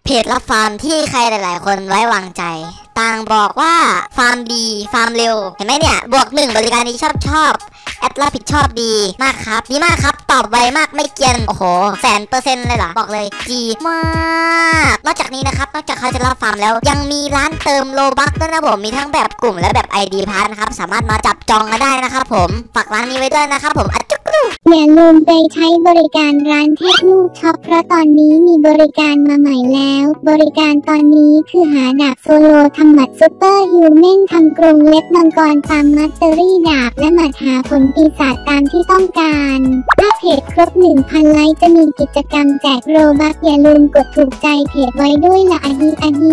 เพจรับฟาร์มที่ใครหลายๆคนไว้วางใจต่างบอกว่าฟาร์มดีฟาร์มเร็วเห็นไหมเนี่ยบวก1บริการดีชอบแอดรับผิดชอบดีมากครับดีมากครับตอบไวมากไม่เกียนโอ้โห100%เลยเหรอบอกเลยดีมากนอกจากนี้นะครับนอกจากเขาจะรับฟาร์มแล้วยังมีร้านเติมโลบัคด้วยนะผมมีทั้งแบบกลุ่มและแบบ ID พาร์ทนะครับสามารถมาจับจองกันได้นะครับผมฝากร้านนี้ไว้ด้วยนะครับผมอัจจุกรูอย่าลืมไปใช้บริการร้านเทคนูช็อปเพราะตอนนี้มีบริการมาใหม่แล้วบริการตอนนี้คือหาดาบโซโลทำหมัดซุปเปอร์ฮิวแมนทำกรงเล็บมังกรตามมัตเตอรี่ดาบและหมัดหาผลปีศาจตามที่ต้องการถ้าเพจครบ 1,000 ไลค์จะมีกิจกรรมแจกโรบัคอย่าลืมกดถูกใจเพจไว้ด้วยละอาฮี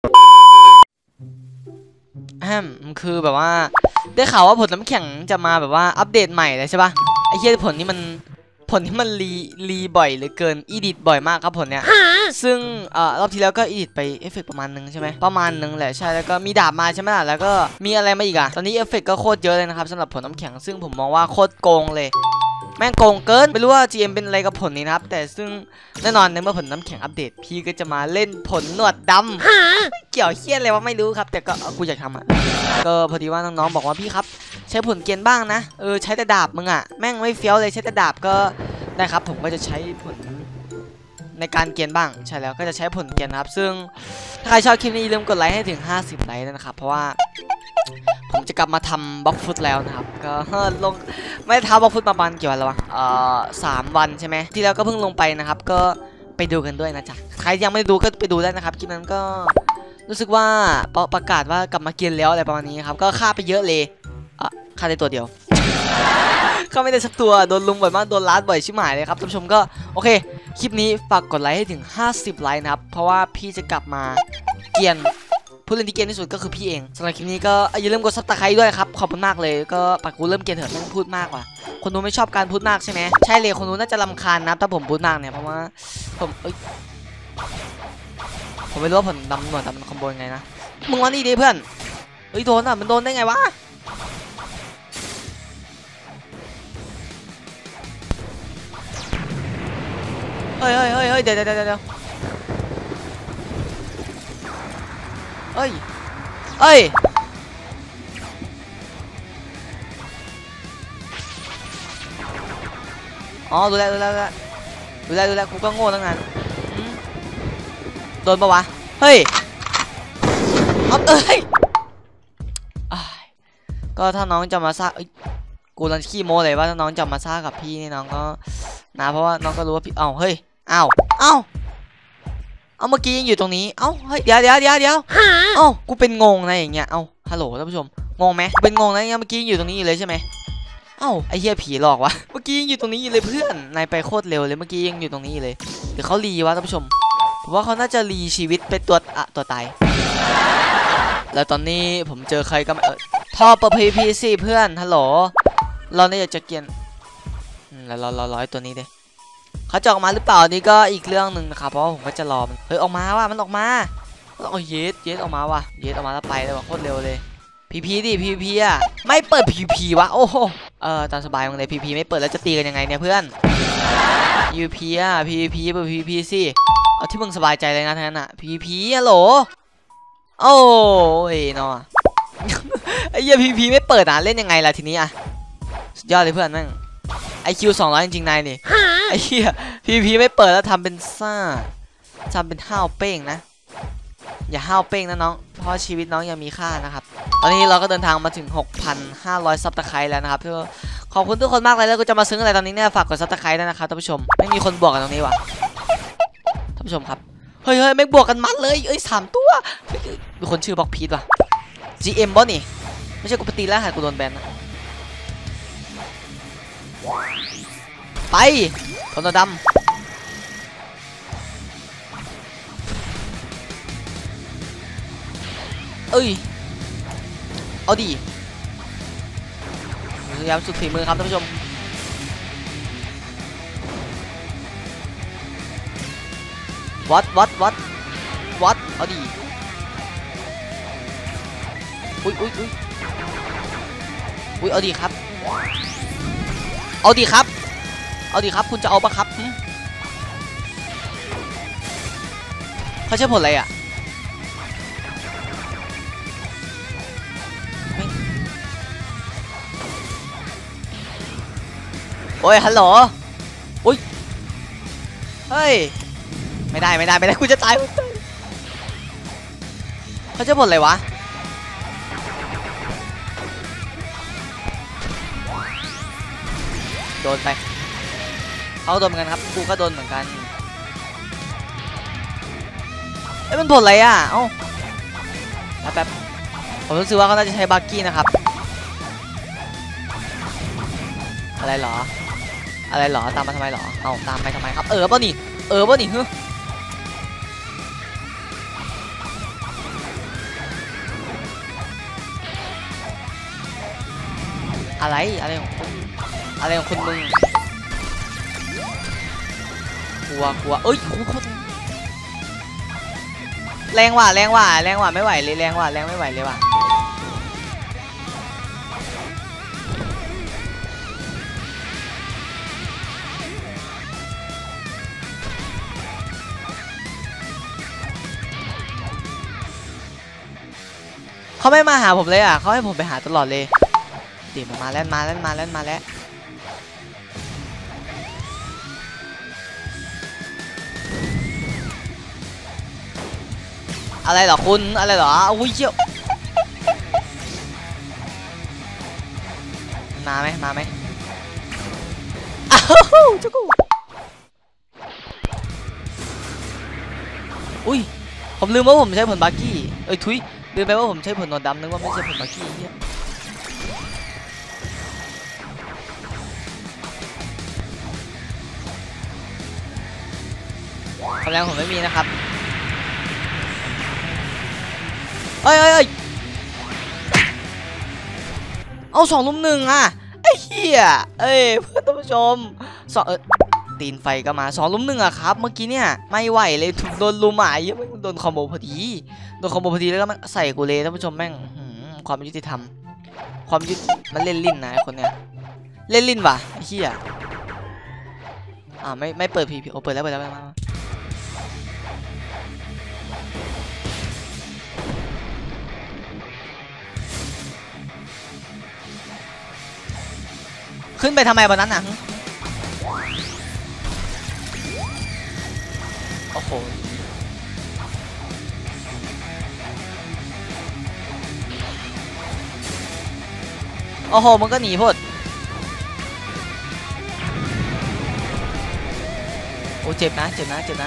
คือแบบว่าได้ข่าวว่าผลน้ำแข็งจะมาแบบว่าอัปเดตใหม่เลยใช่ปะไอ้เหี้ยผลที่มันรีบ่อยเหลือเกินอีดิทบ่อยมากครับผลเนี้ยซึ่งรอบที่แล้วก็อีดิทไปเอฟเฟกประมาณนึงใช่ไหมประมาณนึงแหละใช่แล้วก็มีดาบมาใช่ไหมล่ะแล้วก็มีอะไรมาอีกอะตอนนี้เอฟเฟกก็โคตรเยอะเลยนะครับสำหรับผลน้ำแข็งซึ่งผมมองว่าโคตรโกงเลยแม่งโกงเกินไม่รู้ว่า GM เป็นอะไรกับผลนี้นะครับแต่ซึ่งแน่นอนในเมื่อผลน้ำแข็งอัปเดตพี่ก็จะมาเล่นผลหนวดดำเกี่ยวเคี้ยนอะไรวะไม่รู้ครับแต่ก็กูอยากทำอะก็พอดีว่าน้องๆบอกว่าพี่ครับใช้ผลเกียนบ้างนะใช้แต่ดาบมึงอะแม่งไม่เฟี้ยวเลยใช้แต่ดาบก็ได้ครับผมก็จะใช้ผลในการเกียนบ้างใช่แล้วก็จะใช้ผลเกียนครับซึ่งถ้าใครชอบคลิปนี้อย่าลืมกดไลค์ให้ถึง50 ไลค์นะครับเพราะว่าผมจะกลับมาทำบล็อกฟุตแล้วนะครับก็ลงไม่ได้ทำบล็อกฟุตมาประมาณกี่วันแล้ววะ3 วันใช่ไหมที่แล้วก็เพิ่งลงไปนะครับก็ไปดูกันด้วยนะจ๊ะใครยังไม่ดูก็ไปดูได้นะครับคลิปนั้นก็รู้สึกว่าประกาศว่ากลับมาเกียนแล้วอะไรประมาณนี้ครับก็ฆ่าไปเยอะเลยฆ่าได้ตัวเดียวก็ไม่ได้สักตัวโดนลุมบ่อยมากโดนลัดบ่อยชิบหายเลยครับท่านผู้ชมก็โอเคคลิปนี้ฝากกดไลค์ให้ถึง50 ไลค์นะครับเพราะว่าพี่จะกลับมาเกียนผู้เล่นที่เกียนที่สุดก็คือพี่เองสำหรับคลิปนี้ก็อย่าลืมกดซับสไครต์ด้วยครับขอบคุณมากเลยก็ปากกูเริ่มเกียนเถอะไม่ต้องพูดมากว่ะคนดูไม่ชอบการพูดมากใช่ไหมใช่เลยคนดูน่าจะรำคาญนะถ้าผมพูดมากเนี่ยเพราะว่าผมไม่รู้ว่าผลดำหนวดดำมันคอมโบยังไงนะมึงวันนี้ดิเพื่อนโดนอ่ะมันโดนได้ไงวะเฮ้ยเดี๋ยวเฮ้ยอ๋อดูแลกูก็โง่ตั้งนานโดนปะวะเฮ้ยก็ถ้าน้องจะมาซ่ากูรันขี้โม้เลยว่าถ้าน้องจะมาซ่ากับพี่นี่น้องก็นะเพราะว่าน้องก็รู้ว่าพี่เฮ้ยเมื่อกี้ยังอยู่ตรงนี้เฮ้ยเดี๋ยวกูเป็นงงนะอย่างเงี้ยฮัลโหลท่านผู้ชมงงไหมเป็นงงนะเมื่อกี้อยู่ตรงนี้อยู่เลยใช่ไหมไอ้เหี้ยผีหลอกวะเมื่อกี้ยังอยู่ตรงนี้อยู่เลยเพื่อนนายไปโคตรเร็วเลยเมื่อกี้ยังอยู่ตรงนี้อยู่เลยหรือเขารีวะท่านผู้ชมผมว่าเขาน่าจะรีชีวิตเป็นตัวตายแล้วตอนนี้ผมเจอใครก็ท่อเปิด PVP สิเพื่อนฮัลโหลเราเนี่ยอยากจะเกียนแล้วรอตัวนี้ดิเขาจะออกมาหรือเปล่านี่ก็อีกเรื่องหนึ่งนะครับเพราะผมก็จะรอมันออกมาว่ะมันออกมาเยสออกมาว่ะเยสออกมาแล้วไปเลยว่ะโคตรเร็วเลยPVPดิ PVP อ่ะไม่เปิด PVP วะโอ้โหตามสบายมึงเลย PVP ไม่เปิดแล้วจะตีกันยังไงเนี่ยเพื่อน PVP อ่ะ PVP เปิด PVP สิเอาที่มึงสบายใจเลยนะท่านอ่ะ PVP ฮัลโหลโอ้ยเนาะไอ้เหี้ย PVP ไม่เปิดอ่ะเล่นยังไงล่ะทีนี้อ่ะสุดยอดเลยเพื่อนแม่งIQ 200จริงๆนายนี่ไอ้เหี้ย PVP ไม่เปิดแล้วทำเป็นซ่าทำเป็นห้าวเป้งนะอย่าห้าวเป้งนะน้องเพราะชีวิตน้องยังมีค่านะครับตอนนี้เราก็เดินทางมาถึง 6,500 ซับสไครต์แล้วนะครับขอบคุณทุกคนมากเลยแล้วก็จะมาซึ้งอะไรตอนนี้เนี่ยฝากกดซับสไครต์ด้วยนะครับท่านผู้ชมไม่มีคนบวกกันตรงนี้ว่ะท่านผู้ชมครับเฮ้ยไม่บวกกันมันเลย3 ตัวมีคนชื่อบล็อกพีทว่ะ GM บอสนี่ไม่ใช่กูปฏิแล้วหายกูโดนแบนนะไปผลดำเอาดิพยายามสุดฝีมือครับท่านผู้ชมวัดเอาดิอุ้ยเอาดิครับคุณจะเอาปะครับเขาใช้ผลอะไรอ่ะโอ้ยฮัลโหลอุ้ยเฮ้ยไม่ได้กูจะตายเขาใช้ผลอะไรวะโดนไปเขาโดนเหมือนกันครับกูก็โดนเหมือนกันเอ้ยมันผลอะไรอ่ะเอ้าแป๊บผมรู้สึกว่าเขาน่าจะใช้บักกี้นะครับอะไรเหรอตามมาทำไมเหรอเอ้าตามไปทำไมครับป่ะนี่ฮึอะไรของคุณมึงกลัวเอ้ยโคตรแรงว่ะไม่ไหวเลยแรงไม่ไหวเลยว่ะเขาไม่มาหาผมเลยอ่ะเขาให้ผมไปหาตลอดเลยเดี๋ยวมาแล้วอะไรเหรอคุณอะไรเหรออุ้ยเชี่ยวมาไหมอ้าวเจ้ากูอุ้ยผมลืมว่าผมใช้ผลบักกี้ทุยลืมไปว่าผมใช้ผลนอนดำนึกว่าไม่ใช่ผลบักกี้เนี่ยกำลังผมไม่มีนะครับเอ้ยเอา2 ลุม 1อ่ะไอ้เหี้ยเพื่อนท่านผู้ชมตีนไฟก็มา2 ลุม 1อ่ะครับเมื่อกี้เนี่ยไม่ไหวเลยถูกโดนลุมหมายยังไม่โดนคอมโบพอดีแล้วก็ใส่กูเลยท่านผู้ชมแม่งความยุติธรรมมันเล่นลิ้นนะไอ้คนเนี้ยเล่นลิ้นว่ะไอ้เหี้ยไม่เปิดพีเปิดแล้วมาขึ้นไปทำไมบนนั้นน่ะโอ้โหมันก็หนีพดโอ้เจ็บนะ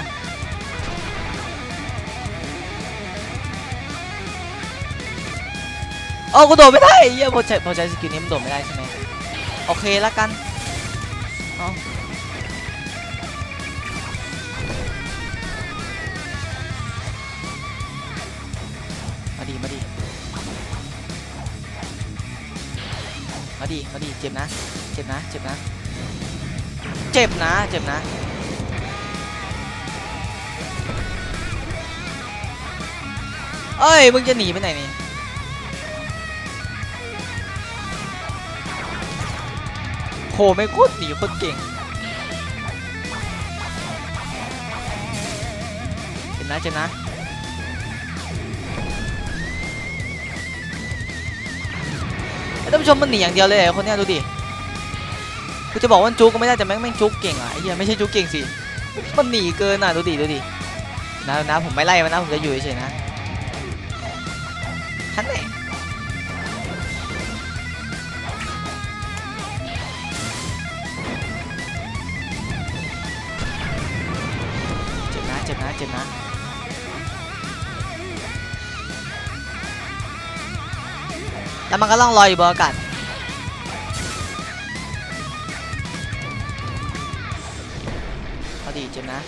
โอ้กูโดดไม่ได้เหี้ยพอใช้สกิลนี้มันโดดไม่ได้ใช่ไหมโอเคแล้วกันมาดีเจ็บนะเอ้ยมึงจะหนีไปไหนนี่โหไม่โคตรหนีโคตรเก่งเจ็บนะท่านผู้ชมมันหนีอย่างเดียวเลยคนเนี้ยดูดิกูจะบอกว่าจุกก็ไม่ได้แต่แม่งจุกเก่งอ่ะไอ้เหี้ยไม่ใช่จุกเก่งสิมันหนีเกินอ่ะดูดินะผมไม่ไล่มันนะผมจะอยู่เฉยๆนะท่านไหนเจ็บนะแล้วมันก็ล่องลอยอยู่บนอากาศพอดีเจ็บนะ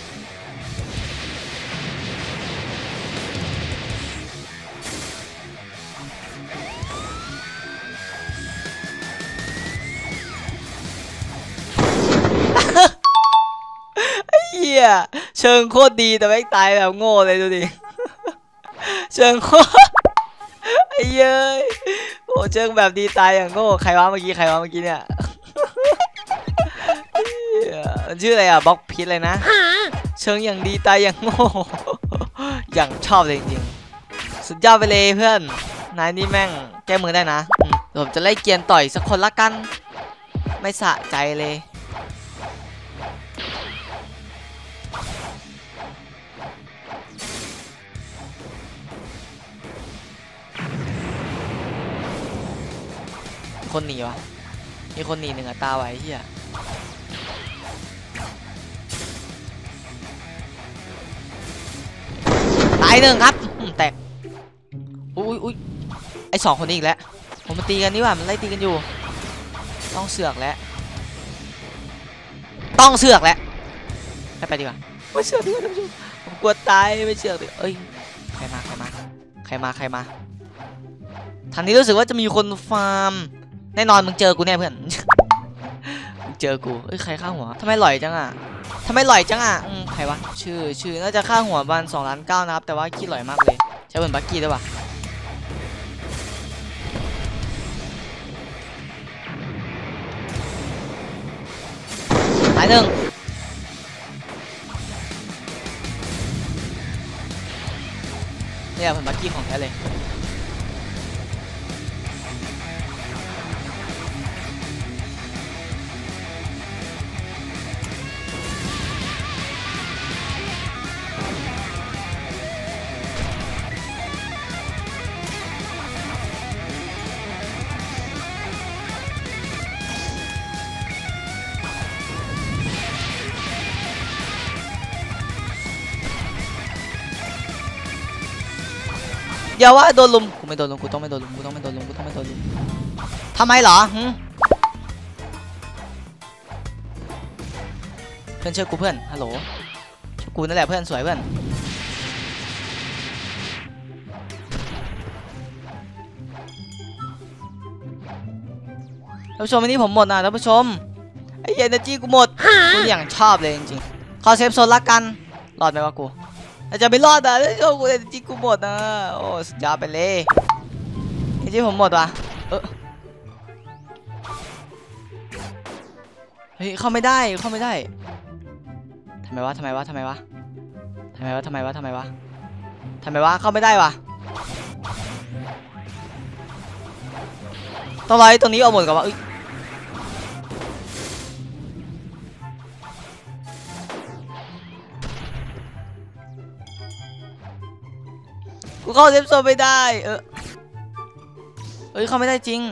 เหี้ยเชิงโคตรดีแต่แม่งตายแบบโง่เลยดูดิเชิงโคตรไอ้เย้ยโอ้เชิงแบบดีตายอย่างโง่ใครวะเมื่อกี้เนี่ยมันชื่ออะไรอ่ะบล็อกพิษเลยนะเชิงอย่างดีตายอย่างโง่อย่างชอบเลยจริงๆสุดยอดไปเลยเพื่อนนายนี่แม่งแก้มือได้นะเดี๋ยวผมจะไล่เกียนต่อยสักคนละกันไม่สะใจเลยคนหนีวะมีคนหนีหนึ่งอะตาไว้เฮียตายหนึ่งครับแตกอุ้ยไอสองคนนี้อีกแล้วผมมาตีกันนี่ว่ามันไล่ตีกันอยู่ต้องเสือกแล้วต้องเสือกแล้วไปดีกว่าไม่เสือกดีกว่าท่านผู้ชมผมกลัวตายไม่เสือกดิเอ้ยใครมาทางนี้รู้สึกว่าจะมีคนฟาร์มแน่นอนมึงเจอกูแน่เพื่อน มึงเจอกูเอ้ยใครฆ่าหัวทำไมหล่อยจังอ่ะใครวะชื่อน่าจะฆ่าหัวบ้าน2.9 ล้านนะครับแต่ว่าขี้หล่อยมากเลยใช้เหมือนบักกี้ด้วยวะตายหนึ่งเนี่ยเหมือนบักกี้ของแท้เลยอย่าว่าโดนลุมกูไม่โดนลุมกูต้องไม่โดนลุมทำไมเหรอเพื่อนเชื่อกูเพื่อนฮัลโหลเชื่อกูนั่นแหละเพื่อนสวยเพื่อนท่านผู้ชมวันนี้ผมหมดนะท่านผู้ชมไอ้เอเนอร์จีกูหมดกูอย่างชอบเลยจริงๆขอเซฟโซนละกันรอดไหมวะกูอาจจะไม่รอดนะท่านผู้ชมกูเอเนอร์จีกูหมดนะโอ้สุดยอดไปเลยเอเนอร์จีผมหมดว่ะเฮ้ยเข้าไม่ได้ทำไมวะเข้าไม่ได้วะต้องรอให้ตรงนี้เอาหมดก่อนวะกูเข้าเซฟโซนไม่ได้เอ้ยเข้าไม่ได้จริง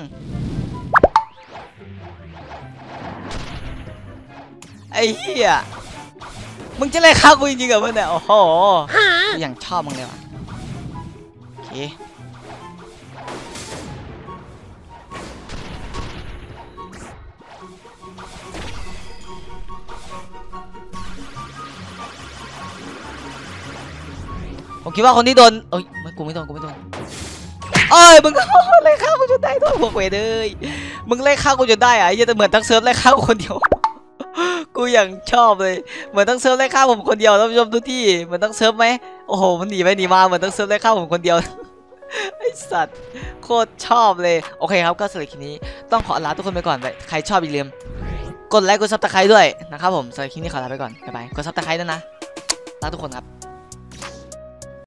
ไอ้เหี้ยมึงจะไล่ฆ่ากูจริงๆเหรอเพื่อนเนี่ยโอ้โหกูอย่างชอบมึงเลยว่ะโอเคผมคิดว่าคนที่โดนเอ้ยกูไม่โดนเอ้ยมึงไล่ฆ่ากูจนได้ด้วยพวกเวรเลยมึงไล่ฆ่ากูจนได้อะยังแต่เหมือนทั้งเซิร์ฟไล่ฆ่ากูคนเดียวกูอย่างชอบเลยเหมือนทั้งเซิร์ฟไล่ฆ่าผมคนเดียวท่านผู้ชมทุกที่เหมือนทั้งเซิร์ฟไหมโอ้โหมันหนีไปหนีมาเหมือนทั้งเซิร์ฟไล่ฆ่าผมคนเดียวไอสัตว์โคตรชอบเลยโอเคครับก็สำหรับคลิปนี้ต้องขอลาทุกคนไปก่อนใครชอบอย่าลืมกดไลค์กดซับสไครต์ด้วยนะครับผมสำหรับคลิปนี้ขอลาไปก่อนบ๊ายบายกดซับสไครต์ด้วยนะลาทุกคนครับ